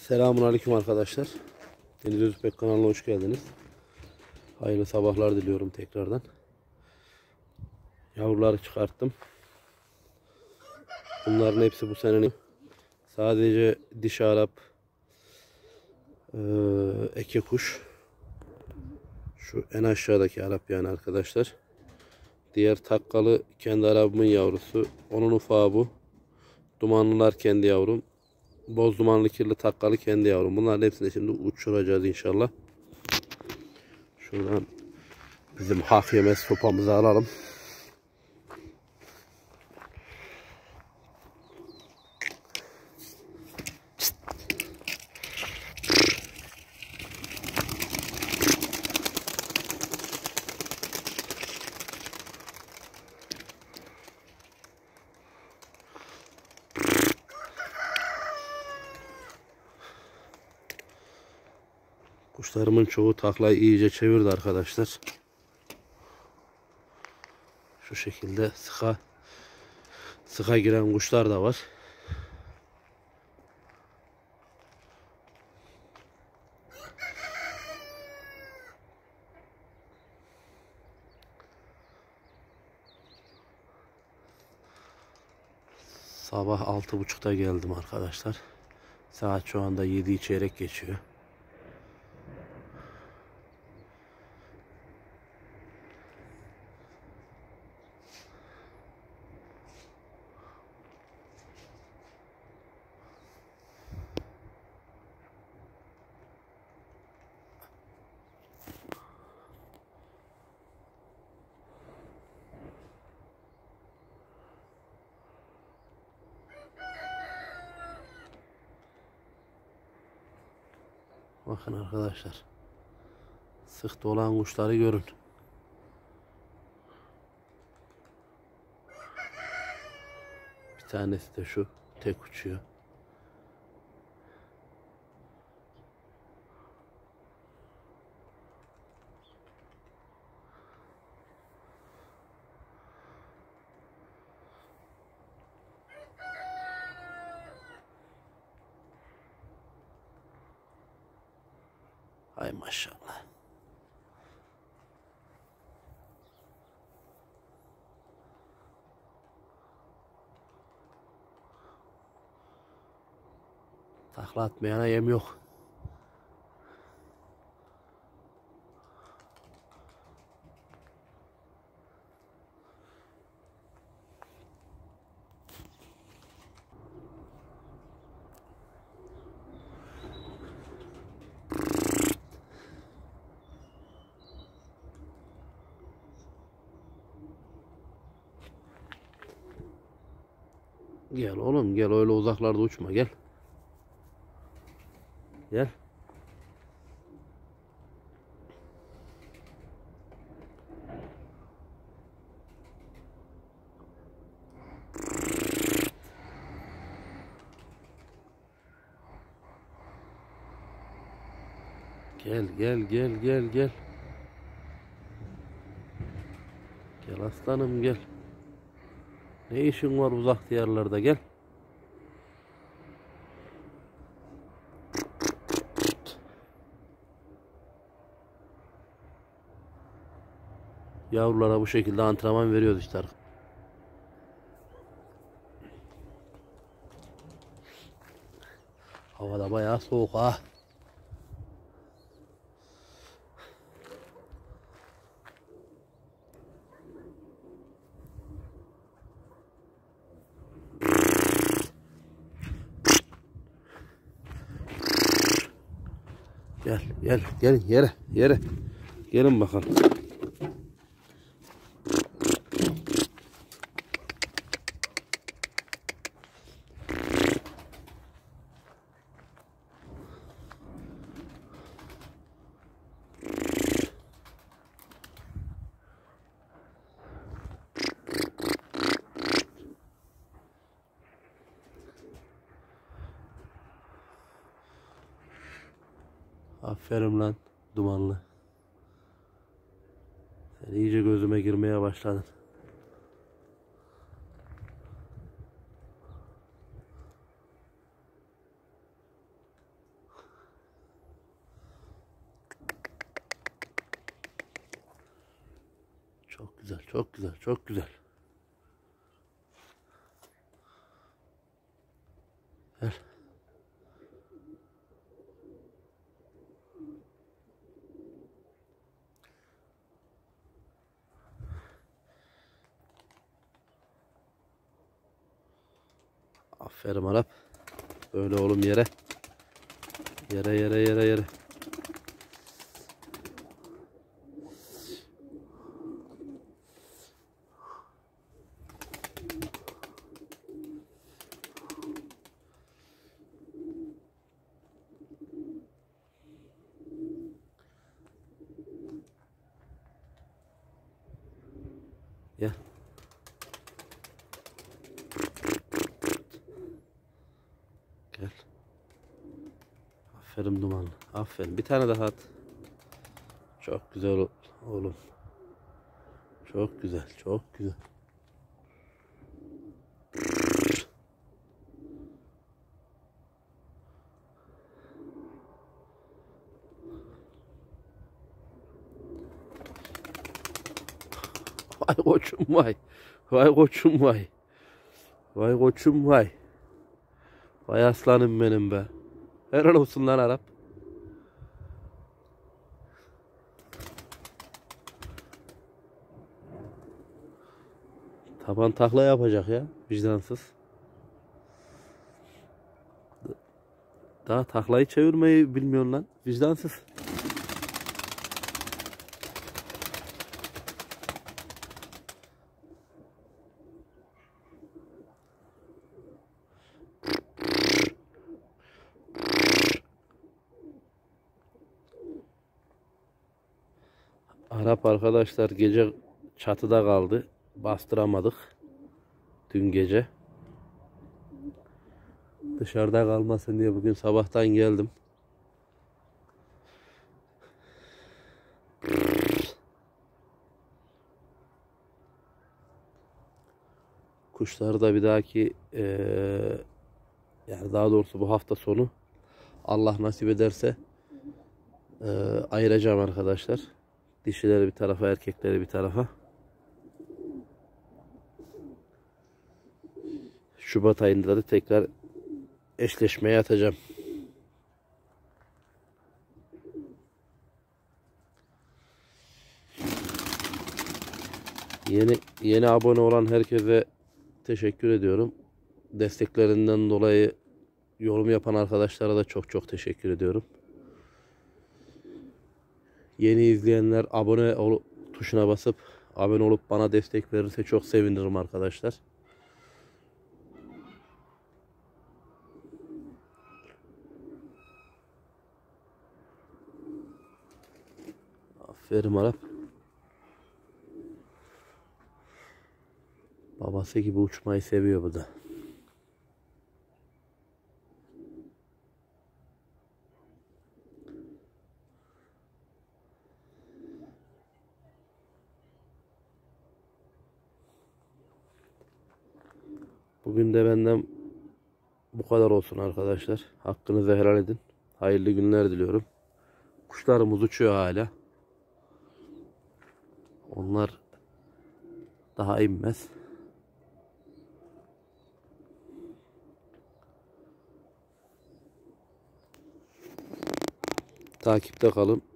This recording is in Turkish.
Selamünaleyküm arkadaşlar. Deniz Özbek kanalına hoş geldiniz. Hayırlı sabahlar diliyorum tekrardan. Yavruları çıkarttım. Bunların hepsi bu senenin. Sadece dişi Arap, eke kuş. Şu en aşağıdaki Arap yani arkadaşlar. Diğer takkalı kendi Arabımın yavrusu. Onun ufağı bu. Dumanlılar kendi yavrum. Boz dumanlı kirli takkalı kendi yavrum. Bunların hepsini şimdi uçuracağız inşallah. Şuradan bizim hak yemez sopamızı alalım. Kuşlarımın çoğu taklayı iyice çevirdi arkadaşlar. Şu şekilde sıka giren kuşlar da var. Sabah 6.30'da geldim arkadaşlar. Saat şu anda 7'yi çeyrek geçiyor. Bakın arkadaşlar. Sık dolan kuşları görün. Bir tanesi de şu tek uçuyor. Ay maşallah. Takla atmayana yem yok. Gel oğlum gel, öyle uzaklarda uçma, gel. Gel. Gel gel gel gel gel. Gel aslanım gel. Ne işin var uzak diyarlarda, gel. Yavrulara bu şekilde antrenman veriyoruz işte. Havada bayağı soğuk ha. Gel gel gelin yere. Gelin bakalım. Aferin lan dumanlı. Sen iyice gözüme girmeye başladın. Çok güzel, çok güzel, çok güzel. Gel. Aferin Arap. Böyle oğlum yere. Yere yere yere yere. Gel. Gel. Aferin dumanlı. Aferin. Bir tane daha at. Çok güzel oğlum. Çok güzel. Çok güzel. Vay koçum vay. Vay koçum vay. Vay koçum vay. Vay aslanım benim be. Helal olsun lan Arap. Taban takla yapacak ya. Vicdansız. Daha taklayı çevirmeyi bilmiyorsun lan. Vicdansız. Arap arkadaşlar gece çatıda kaldı. Bastıramadık. Dün gece. Dışarıda kalmasın diye bugün sabahtan geldim. Kuşları da bir dahaki yani daha doğrusu bu hafta sonu Allah nasip ederse ayıracağım arkadaşlar. Dişileri bir tarafa, erkekleri bir tarafa. Şubat ayında da tekrar eşleşmeye atacağım. Yeni abone olan herkese teşekkür ediyorum. Desteklerinden dolayı yorum yapan arkadaşlara da çok teşekkür ediyorum. Yeni izleyenler abone ol tuşuna basıp abone olup bana destek verirse çok sevinirim arkadaşlar. Aferin Arap. Babası gibi uçmayı seviyor bu da. Bugün de benden bu kadar olsun arkadaşlar. Hakkınızı helal edin. Hayırlı günler diliyorum. Kuşlarımız uçuyor hala. Onlar daha inmez. Takipte kalın.